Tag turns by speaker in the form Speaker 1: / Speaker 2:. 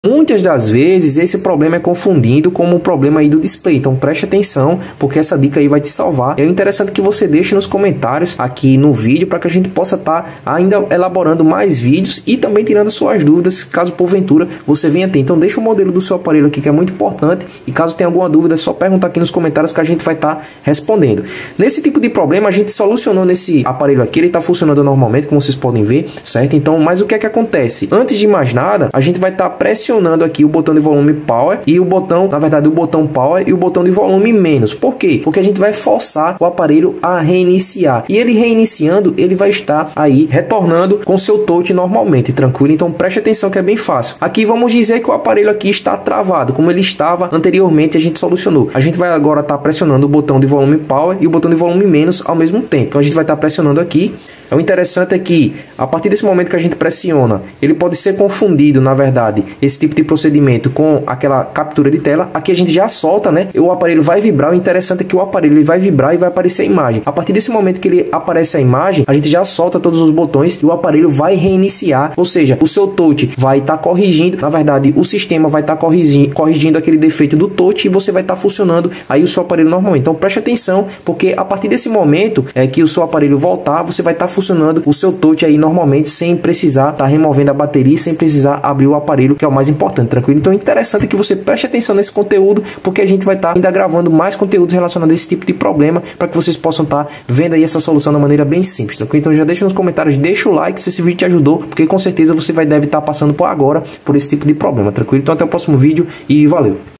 Speaker 1: Muitas das vezes esse problema é confundido como o problema aí do display, então preste atenção, porque essa dica aí vai te salvar. É interessante que você deixe nos comentários aqui no vídeo para que a gente possa estar ainda elaborando mais vídeos e também tirando suas dúvidas, caso porventura você venha ter. Então deixa o modelo do seu aparelho aqui, que é muito importante, e caso tenha alguma dúvida é só perguntar aqui nos comentários que a gente vai estar respondendo. Nesse tipo de problema a gente solucionou nesse aparelho aqui, ele está funcionando normalmente, como vocês podem ver, certo? Então, mas o que é que acontece? Antes de mais nada, a gente vai estar pressionando aqui o botão de volume power e o botão, na verdade, o botão power e o botão de volume menos. Por quê? Porque a gente vai forçar o aparelho a reiniciar. E ele reiniciando, ele vai estar aí retornando com seu touch normalmente, tranquilo? Então preste atenção que é bem fácil. Aqui vamos dizer que o aparelho aqui está travado, como ele estava anteriormente, a gente solucionou. A gente vai agora estar pressionando o botão de volume power e o botão de volume menos ao mesmo tempo. Então a gente vai estar pressionando aqui. O interessante é que, a partir desse momento que a gente pressiona, ele pode ser confundido, na verdade, esse tipo de procedimento com aquela captura de tela. Aqui a gente já solta, né? O aparelho vai vibrar. O interessante é que o aparelho ele vai vibrar e vai aparecer a imagem. A partir desse momento que ele aparece a imagem, a gente já solta todos os botões e o aparelho vai reiniciar. Ou seja, o seu touch vai estar corrigindo. Na verdade, o sistema vai estar corrigindo aquele defeito do touch e você vai estar funcionando aí o seu aparelho normalmente. Então preste atenção, porque a partir desse momento que o seu aparelho voltar, você vai estar funcionando o seu touch aí normalmente, sem precisar estar removendo a bateria, sem precisar abrir o aparelho, que é o mais importante, tranquilo? Então é interessante que você preste atenção nesse conteúdo, porque a gente vai estar ainda gravando mais conteúdos relacionados a esse tipo de problema, para que vocês possam estar vendo aí essa solução de maneira bem simples, tranquilo? Então já deixa nos comentários, deixa o like se esse vídeo te ajudou, porque com certeza você deve estar passando por agora por esse tipo de problema, tranquilo? Então até o próximo vídeo e valeu!